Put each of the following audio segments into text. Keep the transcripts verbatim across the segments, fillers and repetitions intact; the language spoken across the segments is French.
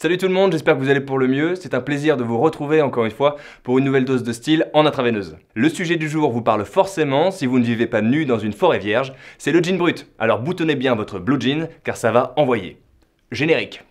Salut tout le monde, j'espère que vous allez pour le mieux. C'est un plaisir de vous retrouver encore une fois pour une nouvelle dose de style en intraveineuse. Le sujet du jour vous parle forcément si vous ne vivez pas nu dans une forêt vierge, c'est le jean brut. Alors boutonnez bien votre blue jean car ça va envoyer. Générique.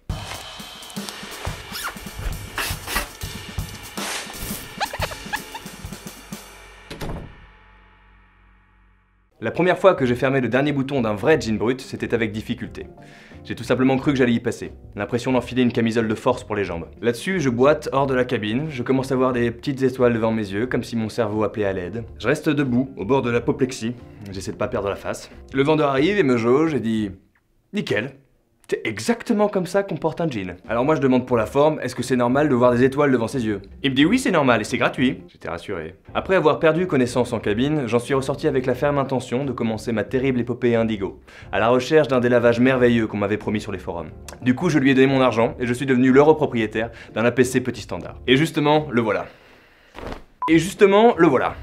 La première fois que j'ai fermé le dernier bouton d'un vrai jean brut, c'était avec difficulté. J'ai tout simplement cru que j'allais y passer. L'impression d'enfiler une camisole de force pour les jambes. Là-dessus, je boite hors de la cabine, je commence à voir des petites étoiles devant mes yeux, comme si mon cerveau appelait à l'aide. Je reste debout, au bord de l'apoplexie, j'essaie de pas perdre la face. Le vendeur arrive et me jauge et dit « Nickel !» C'est exactement comme ça qu'on porte un jean. Alors moi je demande pour la forme, est-ce que c'est normal de voir des étoiles devant ses yeux? Il me dit oui c'est normal et c'est gratuit. J'étais rassuré. Après avoir perdu connaissance en cabine, j'en suis ressorti avec la ferme intention de commencer ma terrible épopée indigo, à la recherche d'un délavage merveilleux qu'on m'avait promis sur les forums. Du coup je lui ai donné mon argent et je suis devenu l'heureux propriétaire d'un A P C petit standard. Et justement, le voilà. Et justement, le voilà.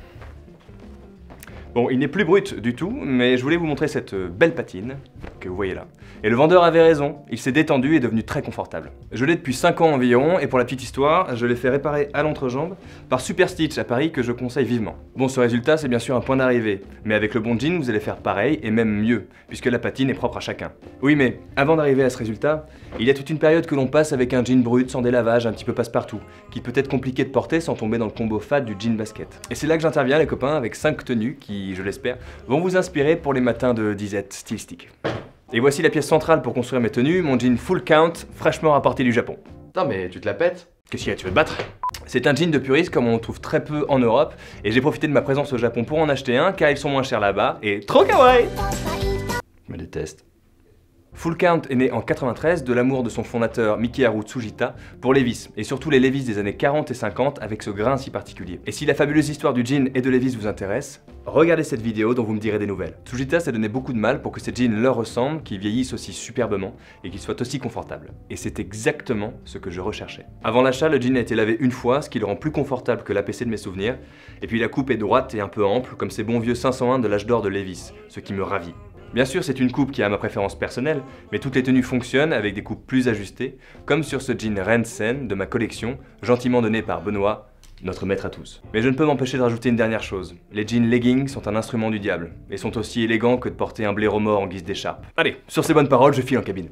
Bon, il n'est plus brut du tout, mais je voulais vous montrer cette belle patine que vous voyez là. Et le vendeur avait raison, il s'est détendu et est devenu très confortable. Je l'ai depuis cinq ans environ, et pour la petite histoire, je l'ai fait réparer à l'entrejambe par Super Stitch à Paris que je conseille vivement. Bon, ce résultat, c'est bien sûr un point d'arrivée, mais avec le bon jean, vous allez faire pareil, et même mieux, puisque la patine est propre à chacun. Oui, mais avant d'arriver à ce résultat, il y a toute une période que l'on passe avec un jean brut sans délavage un petit peu passe-partout, qui peut être compliqué de porter sans tomber dans le combo fat du jean basket. Et c'est là que j'interviens les copains avec cinq tenues qui, je l'espère, vont vous inspirer pour les matins de disette stylistique. Et voici la pièce centrale pour construire mes tenues, mon jean full count, fraîchement rapporté du Japon. Putain mais tu te la pètes? Qu'est-ce qu'il y a, tu veux te battre? C'est un jean de puriste comme on en trouve très peu en Europe, et j'ai profité de ma présence au Japon pour en acheter un car ils sont moins chers là-bas, et trop kawaii! Je me déteste. Full Count est né en quatre-vingt-treize de l'amour de son fondateur Mikiharu Tsujita pour Levi's, et surtout les Levi's des années quarante et cinquante avec ce grain si particulier. Et si la fabuleuse histoire du jean et de Levi's vous intéresse, regardez cette vidéo dont vous me direz des nouvelles. Tsujita s'est donné beaucoup de mal pour que ces jeans leur ressemblent, qu'ils vieillissent aussi superbement et qu'ils soient aussi confortables. Et c'est exactement ce que je recherchais. Avant l'achat, le jean a été lavé une fois, ce qui le rend plus confortable que l'A P C de mes souvenirs, et puis la coupe est droite et un peu ample, comme ces bons vieux cinq cent un de l'âge d'or de Levi's, ce qui me ravit. Bien sûr, c'est une coupe qui a ma préférence personnelle, mais toutes les tenues fonctionnent avec des coupes plus ajustées, comme sur ce jean Rensen de ma collection, gentiment donné par Benoît, notre maître à tous. Mais je ne peux m'empêcher de rajouter une dernière chose. Les jeans leggings sont un instrument du diable, et sont aussi élégants que de porter un blaireau mort en guise d'écharpe. Allez, sur ces bonnes paroles, je file en cabine.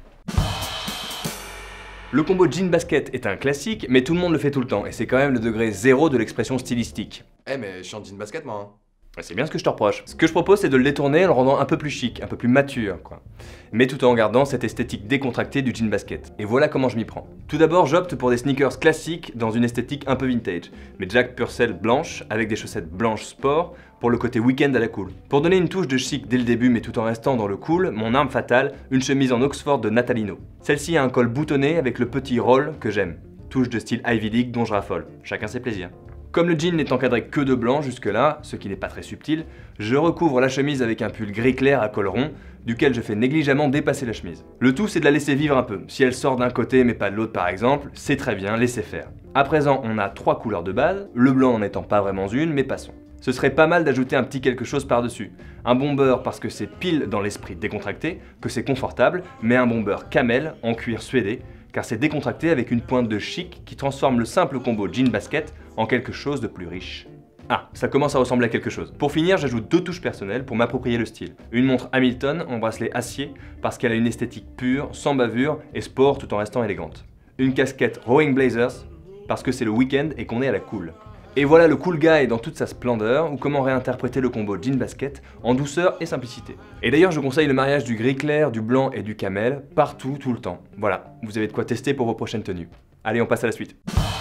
Le combo jean basket est un classique, mais tout le monde le fait tout le temps, et c'est quand même le degré zéro de l'expression stylistique. Eh hey, mais je suis en jean basket moi hein. C'est bien ce que je te reproche. Ce que je propose, c'est de le détourner en le rendant un peu plus chic, un peu plus mature, quoi. Mais tout en gardant cette esthétique décontractée du jean basket. Et voilà comment je m'y prends. Tout d'abord, j'opte pour des sneakers classiques dans une esthétique un peu vintage. Mes Jack Purcell blanches avec des chaussettes blanches sport pour le côté week-end à la cool. Pour donner une touche de chic dès le début mais tout en restant dans le cool, mon arme fatale, une chemise en Oxford de Natalino. Celle-ci a un col boutonné avec le petit roll que j'aime. Touche de style Ivy League dont je raffole. Chacun ses plaisirs. Comme le jean n'est encadré que de blanc jusque-là, ce qui n'est pas très subtil, je recouvre la chemise avec un pull gris clair à col rond, duquel je fais négligemment dépasser la chemise. Le tout c'est de la laisser vivre un peu. Si elle sort d'un côté mais pas de l'autre par exemple, c'est très bien, laissez faire. À présent, on a trois couleurs de base, le blanc n'en étant pas vraiment une, mais passons. Ce serait pas mal d'ajouter un petit quelque chose par-dessus. Un bomber parce que c'est pile dans l'esprit décontracté, que c'est confortable, mais un bomber camel en cuir suédé, car c'est décontracté avec une pointe de chic qui transforme le simple combo jean basket en quelque chose de plus riche. Ah, ça commence à ressembler à quelque chose. Pour finir, j'ajoute deux touches personnelles pour m'approprier le style. Une montre Hamilton en bracelet acier parce qu'elle a une esthétique pure, sans bavure et sport tout en restant élégante. Une casquette Rowing Blazers parce que c'est le week-end et qu'on est à la cool. Et voilà le cool guy dans toute sa splendeur, ou comment réinterpréter le combo jean basket en douceur et simplicité. Et d'ailleurs je conseille le mariage du gris clair, du blanc et du camel, partout, tout le temps. Voilà, vous avez de quoi tester pour vos prochaines tenues. Allez, on passe à la suite.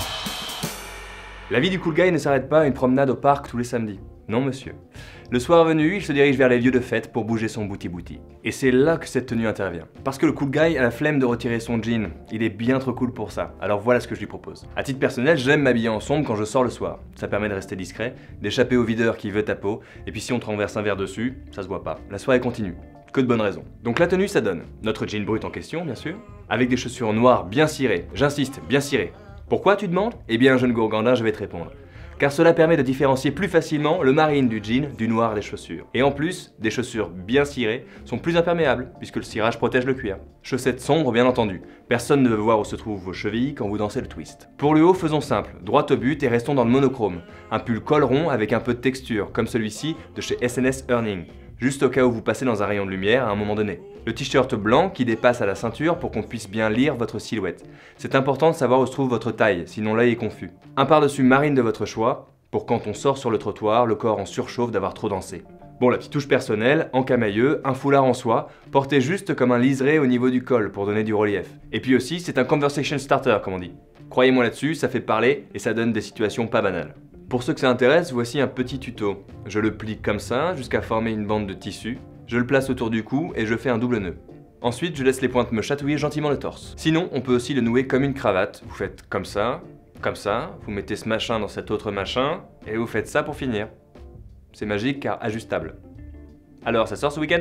La vie du cool guy ne s'arrête pas à une promenade au parc tous les samedis. Non monsieur. Le soir venu, il se dirige vers les lieux de fête pour bouger son bouti-bouti. Et c'est là que cette tenue intervient. Parce que le cool guy a la flemme de retirer son jean. Il est bien trop cool pour ça. Alors voilà ce que je lui propose. À titre personnel, j'aime m'habiller en sombre quand je sors le soir. Ça permet de rester discret, d'échapper au videur qui veut ta peau, et puis si on te renverse un verre dessus, ça se voit pas. La soirée continue. Que de bonnes raisons. Donc la tenue ça donne notre jean brut en question, bien sûr, avec des chaussures noires bien cirées. J'insiste, bien cirées. Pourquoi tu demandes? Eh bien jeune gourgandin, je vais te répondre. car cela permet de différencier plus facilement le marine du jean du noir des chaussures. Et en plus, des chaussures bien cirées sont plus imperméables, puisque le cirage protège le cuir. Chaussettes sombres bien entendu, personne ne veut voir où se trouvent vos chevilles quand vous dansez le twist. Pour le haut, faisons simple, droit au but et restons dans le monochrome. Un pull col rond avec un peu de texture, comme celui-ci de chez S N S Earning, juste au cas où vous passez dans un rayon de lumière à un moment donné. Le t-shirt blanc qui dépasse à la ceinture pour qu'on puisse bien lire votre silhouette. C'est important de savoir où se trouve votre taille, sinon l'œil est confus. Un par-dessus marine de votre choix, pour quand on sort sur le trottoir, le corps en surchauffe d'avoir trop dansé. Bon, la petite touche personnelle, en camailleux, un foulard en soie, porté juste comme un liseré au niveau du col pour donner du relief. Et puis aussi, c'est un conversation starter comme on dit. Croyez-moi là-dessus, ça fait parler et ça donne des situations pas banales. Pour ceux que ça intéresse, voici un petit tuto. Je le plie comme ça, jusqu'à former une bande de tissu. Je le place autour du cou et je fais un double nœud. Ensuite, je laisse les pointes me chatouiller gentiment le torse. Sinon, on peut aussi le nouer comme une cravate. Vous faites comme ça, comme ça, vous mettez ce machin dans cet autre machin, et vous faites ça pour finir. C'est magique car ajustable. Alors, ça sort ce week-end ?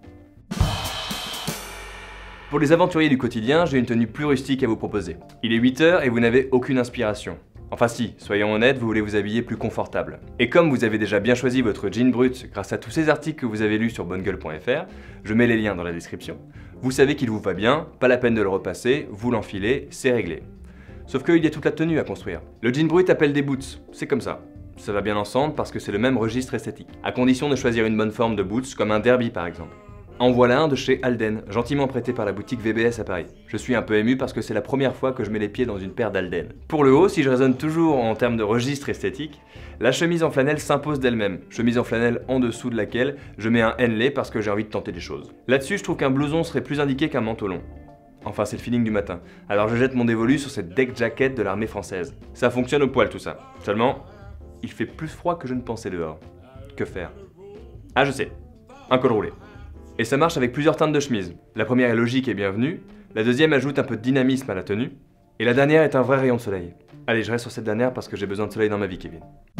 Pour les aventuriers du quotidien, j'ai une tenue plus rustique à vous proposer. Il est huit heures et vous n'avez aucune inspiration. Enfin si, soyons honnêtes, vous voulez vous habiller plus confortable. Et comme vous avez déjà bien choisi votre jean brut grâce à tous ces articles que vous avez lus sur bonne gueule point F R, je mets les liens dans la description, vous savez qu'il vous va bien, pas la peine de le repasser, vous l'enfilez, c'est réglé. Sauf qu'il y a toute la tenue à construire. Le jean brut appelle des boots, c'est comme ça. Ça va bien ensemble parce que c'est le même registre esthétique, à condition de choisir une bonne forme de boots comme un derby par exemple. En voilà un de chez Alden, gentiment prêté par la boutique V B S à Paris. Je suis un peu ému parce que c'est la première fois que je mets les pieds dans une paire d'Alden. Pour le haut, si je raisonne toujours en termes de registre esthétique, la chemise en flanelle s'impose d'elle-même, chemise en flanelle en dessous de laquelle je mets un Henley parce que j'ai envie de tenter des choses. Là-dessus, je trouve qu'un blouson serait plus indiqué qu'un manteau long. Enfin, c'est le feeling du matin. Alors je jette mon dévolu sur cette deck jacket de l'armée française. Ça fonctionne au poil tout ça. Seulement, il fait plus froid que je ne pensais dehors. Que faire? Ah, je sais. Un col roulé. Et ça marche avec plusieurs teintes de chemise. La première est logique et bienvenue, la deuxième ajoute un peu de dynamisme à la tenue, et la dernière est un vrai rayon de soleil. Allez, je reste sur cette dernière parce que j'ai besoin de soleil dans ma vie, Kevin.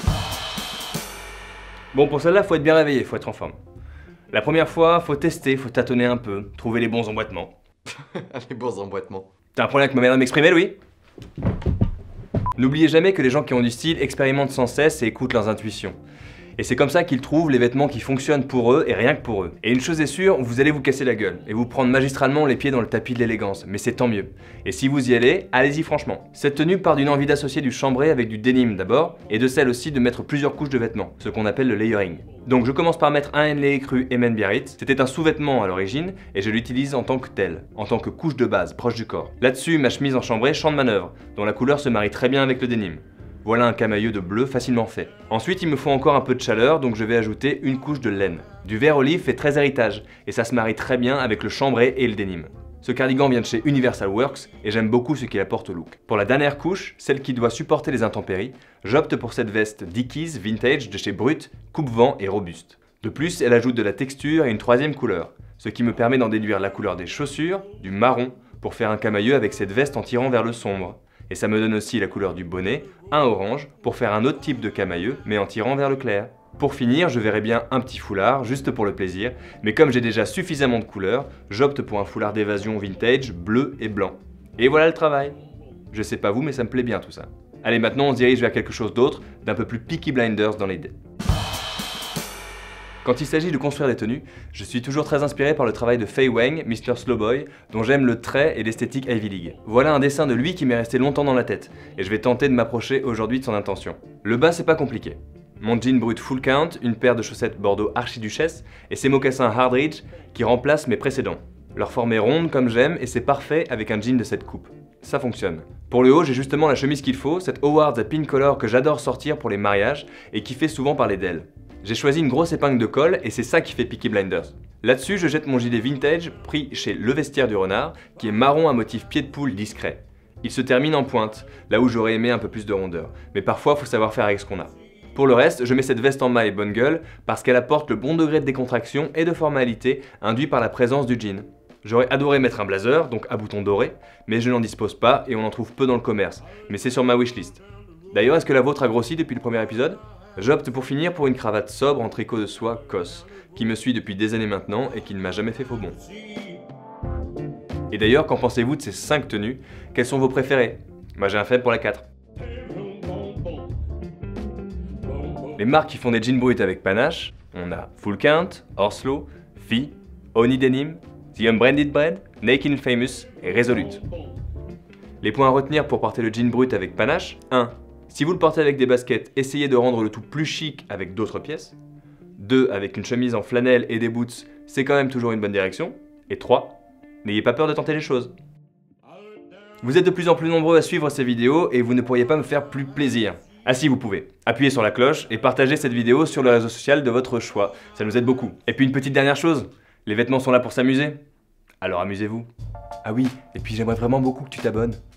Bon, pour celle-là, faut être bien réveillé, faut être en forme. La première fois, faut tester, faut tâtonner un peu, trouver les bons emboîtements. Les bons emboîtements. T'as un problème avec ma manière de m'exprimer, Louis? N'oubliez jamais que les gens qui ont du style expérimentent sans cesse et écoutent leurs intuitions. Et c'est comme ça qu'ils trouvent les vêtements qui fonctionnent pour eux et rien que pour eux. Et une chose est sûre, vous allez vous casser la gueule et vous prendre magistralement les pieds dans le tapis de l'élégance, mais c'est tant mieux. Et si vous y allez, allez-y franchement. Cette tenue part d'une envie d'associer du chambray avec du denim d'abord, et de celle aussi de mettre plusieurs couches de vêtements, ce qu'on appelle le layering. Donc je commence par mettre un Henley écru Emen Biarritz, c'était un sous-vêtement à l'origine, et je l'utilise en tant que tel, en tant que couche de base, proche du corps. Là-dessus, ma chemise en chambray champ de manœuvre, dont la couleur se marie très bien avec le denim. Voilà un camailleux de bleu facilement fait. Ensuite, il me faut encore un peu de chaleur, donc je vais ajouter une couche de laine. Du vert olive fait très héritage, et ça se marie très bien avec le chambray et le denim. Ce cardigan vient de chez Universal Works, et j'aime beaucoup ce qu'il apporte au look. Pour la dernière couche, celle qui doit supporter les intempéries, j'opte pour cette veste Dickies Vintage de chez Brut, coupe-vent et robuste. De plus, elle ajoute de la texture et une troisième couleur, ce qui me permet d'en déduire la couleur des chaussures, du marron, pour faire un camailleux avec cette veste en tirant vers le sombre. Et ça me donne aussi la couleur du bonnet, un orange, pour faire un autre type de camailleux, mais en tirant vers le clair. Pour finir, je verrai bien un petit foulard, juste pour le plaisir, mais comme j'ai déjà suffisamment de couleurs, j'opte pour un foulard d'évasion vintage, bleu et blanc. Et voilà le travail. Je sais pas vous, mais ça me plaît bien tout ça. Allez, maintenant on se dirige vers quelque chose d'autre, d'un peu plus Peaky Blinders dans l'idée. Quand il s'agit de construire des tenues, je suis toujours très inspiré par le travail de Fei Wang, mister Slowboy, dont j'aime le trait et l'esthétique Ivy League. Voilà un dessin de lui qui m'est resté longtemps dans la tête, et je vais tenter de m'approcher aujourd'hui de son intention. Le bas, c'est pas compliqué. Mon jean brut full count, une paire de chaussettes Bordeaux Archiduchesse, et ces mocassins Hardridge qui remplacent mes précédents. Leur forme est ronde comme j'aime, et c'est parfait avec un jean de cette coupe. Ça fonctionne. Pour le haut, j'ai justement la chemise qu'il faut, cette Howard's à pin collar que j'adore sortir pour les mariages, et qui fait souvent parler d'elle. J'ai choisi une grosse épingle de colle et c'est ça qui fait Peaky Blinders. Là-dessus, je jette mon gilet vintage pris chez Le Vestiaire du Renard, qui est marron à motif pied de poule discret. Il se termine en pointe, là où j'aurais aimé un peu plus de rondeur, mais parfois faut savoir faire avec ce qu'on a. Pour le reste, je mets cette veste en maille bonne gueule parce qu'elle apporte le bon degré de décontraction et de formalité induit par la présence du jean. J'aurais adoré mettre un blazer, donc à boutons dorés, mais je n'en dispose pas et on en trouve peu dans le commerce, mais c'est sur ma wishlist. D'ailleurs, est-ce que la vôtre a grossi depuis le premier épisode ? J'opte pour finir pour une cravate sobre en tricot de soie C O S, qui me suit depuis des années maintenant et qui ne m'a jamais fait faux bond. Et d'ailleurs, qu'en pensez-vous de ces cinq tenues? Quelles sont vos préférées? Moi j'ai un faible pour la quatre. Les marques qui font des jeans bruts avec panache, on a Full Count, Horslow, Fee, Oni Denim, The Unbranded Bread, Naked and Famous et Resolute. Les points à retenir pour porter le jean brut avec panache: un. Si vous le portez avec des baskets, essayez de rendre le tout plus chic avec d'autres pièces. deux. Avec une chemise en flanelle et des boots, c'est quand même toujours une bonne direction. Et trois. N'ayez pas peur de tenter les choses. Vous êtes de plus en plus nombreux à suivre ces vidéos et vous ne pourriez pas me faire plus plaisir. Ah si, vous pouvez. Appuyez sur la cloche et partagez cette vidéo sur le réseau social de votre choix. Ça nous aide beaucoup. Et puis une petite dernière chose, les vêtements sont là pour s'amuser. Alors amusez-vous. Ah oui, et puis j'aimerais vraiment beaucoup que tu t'abonnes.